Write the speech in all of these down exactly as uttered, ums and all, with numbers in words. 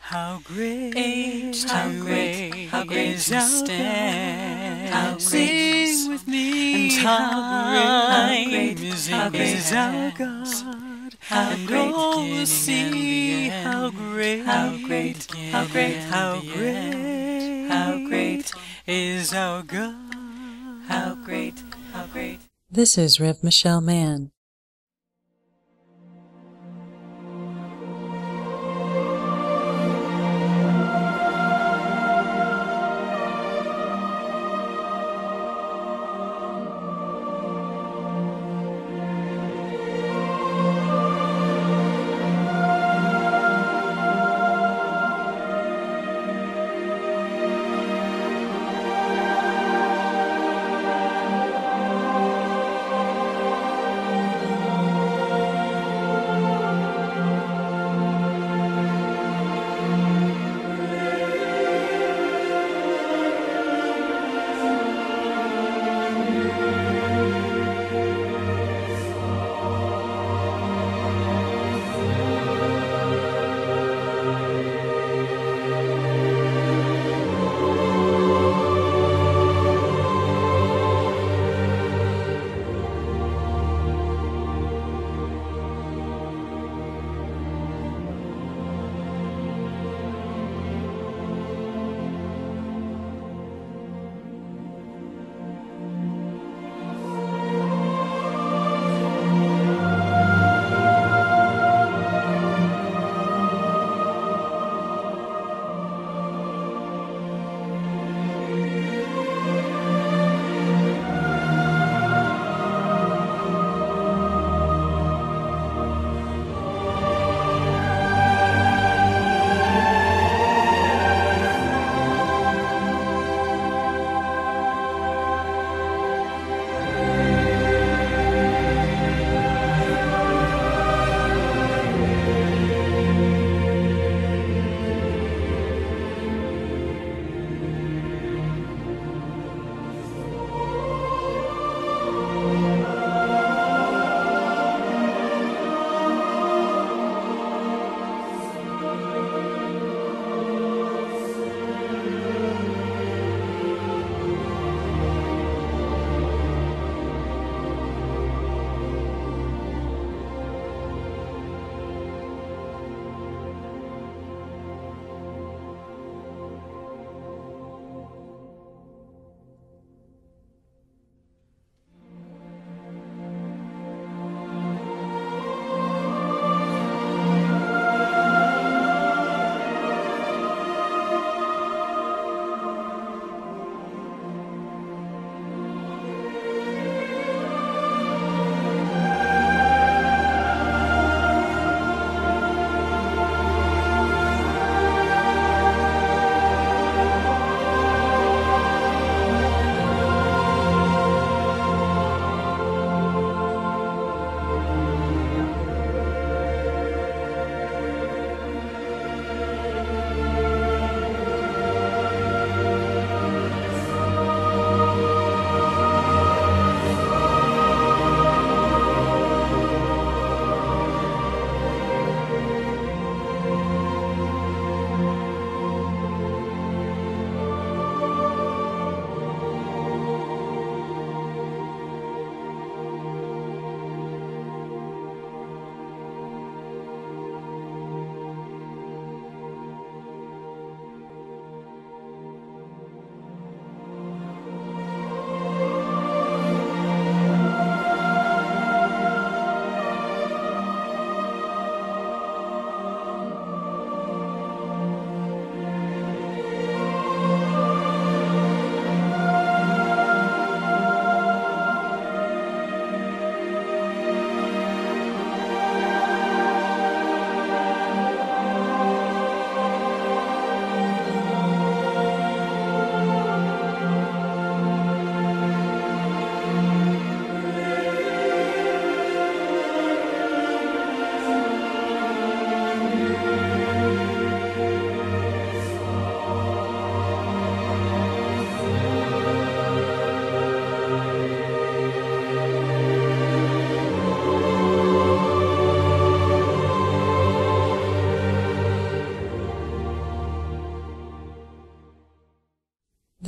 How great, how great, how great is our God. How great, sing with me. And how great is our God. And all will see how great, how great, how great, how great, how great is our God. How great, how great. This is RevMichelleHopkinsMann.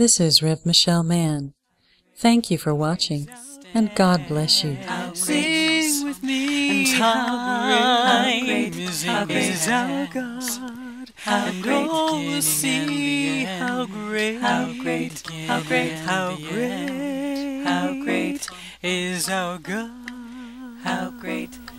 This is RevMichelleHopkinsMann. Thank you for watching, and God bless you. Sing with me, and how great is our God, and all will see how great, how great, how great, how great, how great is our God, how great.